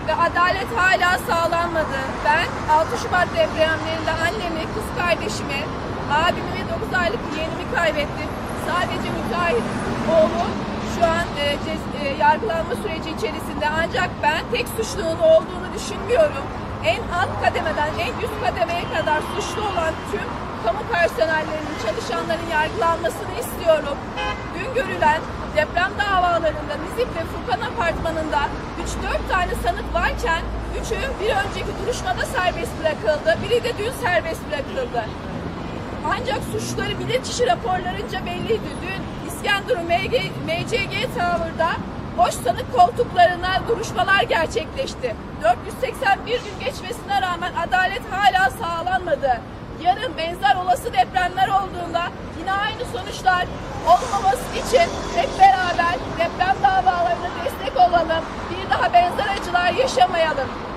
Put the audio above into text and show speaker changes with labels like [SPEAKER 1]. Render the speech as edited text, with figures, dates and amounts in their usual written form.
[SPEAKER 1] ve adalet hala sağlanmadı. Ben 6 Şubat depremlerinde annemi, kız kardeşimi, abimi ve 9 aylık yeğenimi kaybettim. Sadece müteahhit oğlu şu an yargılanma süreci içerisinde, ancak ben tek suçlunun olduğunu düşünmüyorum. En alt kademeden en üst kademeye kadar suçlu olan tüm kamu personellerinin, çalışanların yargılanmasını istiyorum. Dün görülen deprem davalarında Nizip ve Furkan Apartmanı'nda 3-4 tane sanık varken 3'ü bir önceki duruşmada serbest bırakıldı, biri de dün serbest bırakıldı. Ancak suçları bilirkişi raporlarınca belliydi. Dün İskenderun MCG Tower'da boş sanık koltuklarına duruşmalar gerçekleşti. 481 gün geçmesine rağmen adalet hala sağlanmadı. Yarın benzer olası depremler olduğunda yine aynı sonuçlar olmaması için hep beraber deprem davalarına destek olalım. Bir daha benzer acılar yaşamayalım.